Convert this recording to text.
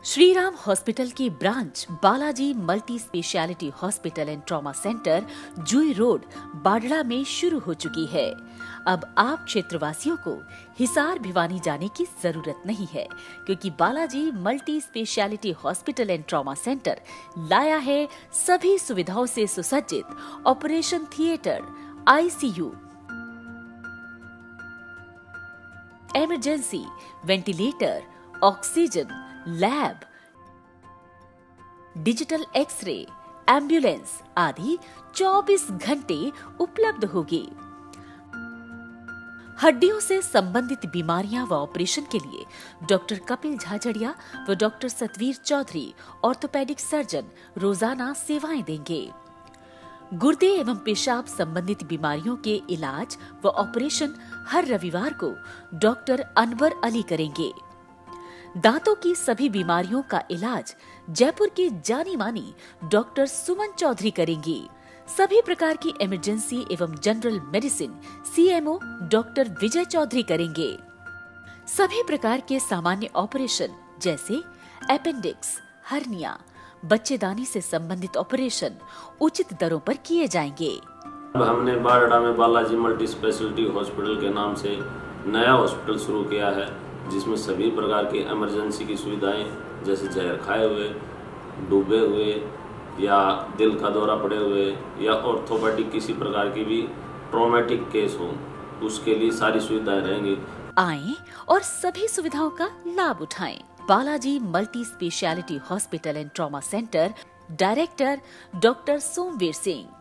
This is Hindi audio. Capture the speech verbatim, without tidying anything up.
श्रीराम हॉस्पिटल की branch Balaji multi speciality hospital and trauma centre Jui road Badda में शुरू हो चुकी है। अब आप क्षेत्रवासियों को हिसार भिवानी जाने की जरूरत नहीं है, क्योंकि Balaji multi speciality hospital and trauma centre लाया है सभी सुविधाओं से सुसज्जित operation theatre, ICU, emergency, ventilator, oxygen, lab, digital x-ray, ambulance आदि चौबीस घंटे उपलब्ध होगी। हड्डियों से संबंधित बीमारियां व ऑपरेशन के लिए डॉक्टर कपिल झाझड़िया व doctor Satveer Chaudhary orthopaedic surgeon रोजाना सेवाएं देंगे। गुर्दे एवं पेशाब संबंधित बीमारियों के इलाज व ऑपरेशन हर रविवार को डॉक्टर अनवर अली करेंगे। दांतों की सभी बीमारियों का इलाज जयपुर के जानी मानी डॉक्टर सुमन चौधरी करेंगी। सभी प्रकार की इमरजेंसी एवं general medicine CMO doctor Vijay Chaudhary करेंगे। सभी प्रकार के सामान्य ऑपरेशन जैसे अपेंडिक्स, हर्निया, बच्चेदानी से संबंधित ऑपरेशन उचित दरों पर किए जाएंगे। हमने बाडड़ा में बालाजी मल्टी स्पेशलिटी हॉस्पिटल के नाम से नया हॉस्पिटल शुरू किया है, जिसमें सभी प्रकार की इमरजेंसी की सुविधाएं जैसे जहर खाए हुए, डूबे हुए या दिल का दौरा पड़े हुए या ऑर्थोपेडिक किसी प्रकार की भी ट्रॉमेटिक केस हो, उसके लिए सारी सुविधाएं रहेंगी। आएं और सभी सुविधाओं का लाभ उठाएं। Balaji multi speciality hospital and trauma centre, director doctor Somveer Singh.